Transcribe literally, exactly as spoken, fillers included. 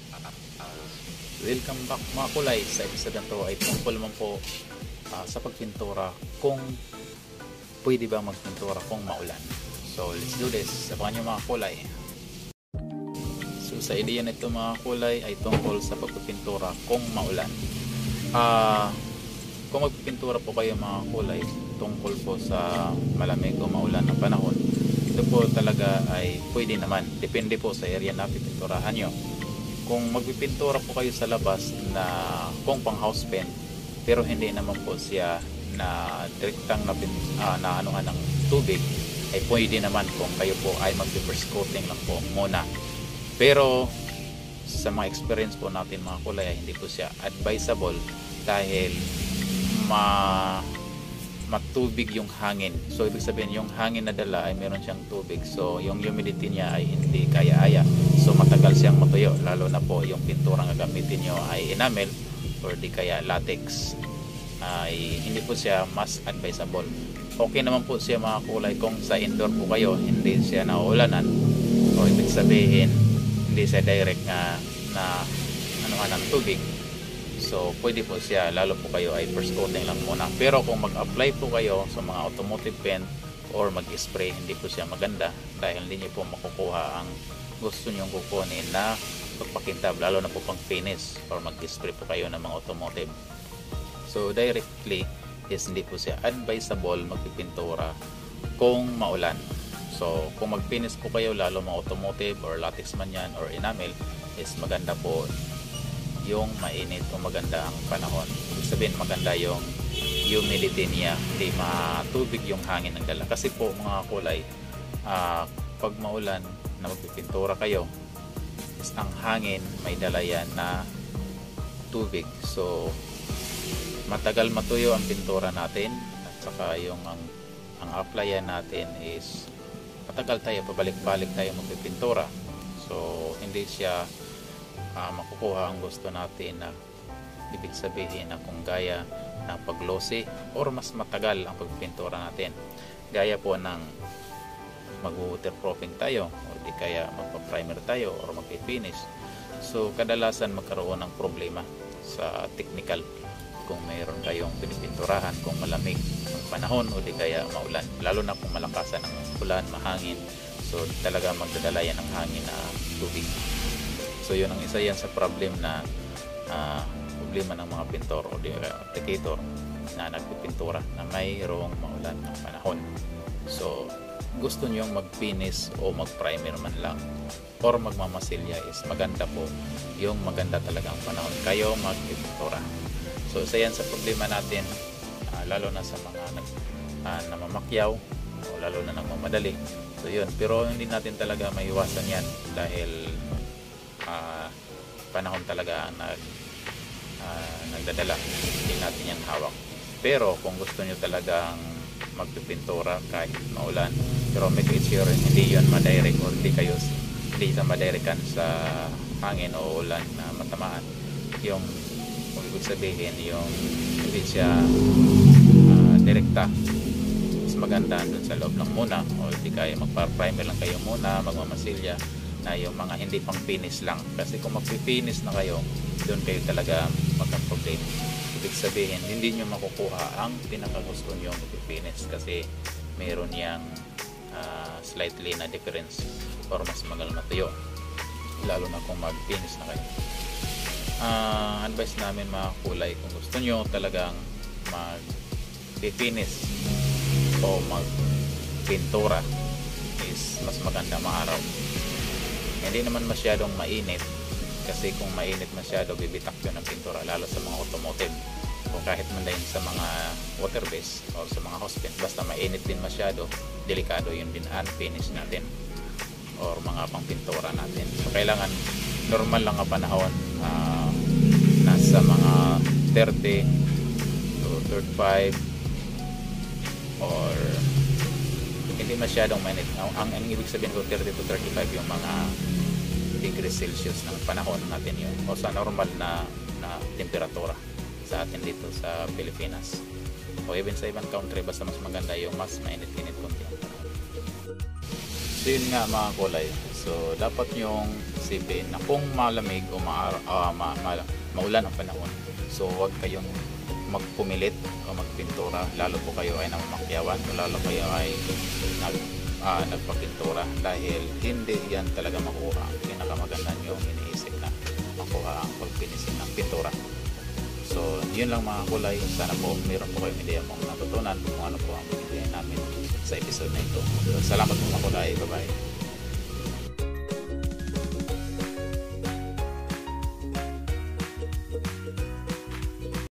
Welcome back mga kulay. Sa episode na to ay tungkol naman po uh, sa pagpintura, kung pwede ba magpintura kung maulan. So let's do this. Sabahan nyo mga kulay. So sa ideya nito mga kulay ay tungkol sa pagpintura kung maulan. uh, Kung magpipintura po kayo mga kulay tungkol po sa malamig o maulan ng panahon, ito po talaga ay pwede naman. Depende po sa area na pipinturahan nyo. Kung magpipintura po kayo sa labas na kung pang house paint, pero hindi naman po siya na direktang na, uh, na anuhan ng tubig, ay pwede naman kung kayo po ay mag-first coating lang po muna. Pero sa mga experience po natin mga kulay, hindi po siya advisable dahil ma matubig yung hangin. So ibig sabihin yung hangin na dala ay meron siyang tubig, so yung humidity niya ay hindi kaya-aya, so matagal siyang matuyo, lalo na po yung pintura nga gamitin nyo ay enamel or di kaya latex, ay hindi po siya mas advisable. Okay naman po siya mga kulay kung sa indoor po kayo, hindi siya nauulanan, o ibig sabihin hindi siya direct nga na ano nga ng tubig. So pwede po siya, lalo po kayo ay first coating lang muna. Pero kung mag-apply po kayo sa mga automotive paint or mag-spray, hindi po siya maganda dahil hindi niyo po makukuha ang gusto nyong kukunin na pagpakintab, lalo na po pang finish or mag-spray po kayo ng mga automotive. So directly is hindi po siya advisable magpipintura kung maulan. So kung mag-finish po kayo, lalo mga automotive or latex man yan or enamel, is maganda po yung mainit o maganda ang panahon. Ibig sabihin maganda yung humidity niya, hindi matubig yung hangin ng dala. Kasi po mga kulay, uh, pag maulan na magpipintura kayo, is ang hangin may dala yan na tubig. So matagal matuyo ang pintura natin, at saka yung ang, ang applyan natin is matagal tayo, pabalik-balik tayo magpipintura. So hindi siya Uh, makukuha ang gusto natin, na ibig sabihin na kung gaya ng pag-glossy or mas matagal ang pagpintura natin, gaya po ng mag-waterproofing tayo o di kaya magpa-primer tayo or mag-finish. So kadalasan magkaroon ng problema sa technical kung mayroon kayong pinipinturahan kung malamig ang panahon o di kaya maulan, lalo na kung malakasan ang ulan, mahangin. So talaga magdadala yan ng hangin na tubig. So yun ang isa yan sa problem na uh, problema ng mga pintor o applicator na nagpipintura na mayroong maulan ng panahon. So gusto nyong mag-finish o mag-primer man lang or magmamasilya, is maganda po yung maganda talaga ang panahon kayo magpipintura. So isa yan sa problema natin, uh, lalo na sa mga nag, uh, namamakyaw o lalo na nagmamadali. So yun, pero hindi natin talaga maiwasan yan dahil Uh, panahon talaga ang nag, uh, nagdadala, hindi natin yan hawak. Pero kung gusto nyo talagang magpipintura kahit maulan, pero make sure hindi yun madirect or hindi kayo hindi sa madirectan sa hangin o ulan na matamaan. Yung kung ibig sabihin yung hindi siya uh, direkta, mas maganda dun sa loob lang muna, o hindi kaya magpa-primer lang kayo muna, magmamasilya na yung mga hindi pang finish lang. Kasi kung magpi-finish na kayo, doon kayo talaga magka-problem. Ibig sabihin hindi nyo makukuha ang pinakagusto nyo magpi-finish kasi meron yang uh, slightly na difference or mas magal matuyo, lalo na kung mag-finish na kayo. Uh, advice namin mga kulay, kung gusto nyo talagang mag-finish o mag-pintura, is mas maganda maaraw. Hindi naman masyadong mainit, kasi kung mainit masyado bibitak yun ang pintura, lalo sa mga automotive o kahit man din sa mga water base o sa mga house paint. Basta mainit din masyado, delikado yun din ang finish natin or mga pang pintura natin. So kailangan normal lang ang panahon, uh, nasa mga thirty to thirty-five or hindi masyadong mainit. Ang, ang, ang ibig sabihin ko thirty to thirty-five yung mga degrees Celsius ng panahon natin yun, o sa normal na, na temperatura sa atin dito sa Pilipinas o even sa ibang country. Basta mas maganda yung mas mainit-init konti ang panahon. So yun nga mga kulay, so dapat yung isipin na kung malamig o ma, ah, ma, ma, maulan ang panahon, so huwag kayong magpumilit o magpintura, lalo po kayo ay namamakyawan o lalo kayo ay nag, ah, nagpapintura, dahil hindi yan talaga makuha ang pinakamaganda nyo iniisip na makuha ang pagpinisin ng pintura. So yun lang mga kulay, sana po mayroon po kayong ideya mong natutunan kung ano po ang ideya namin sa episode na ito. So, salamat po mga kulay, bye bye.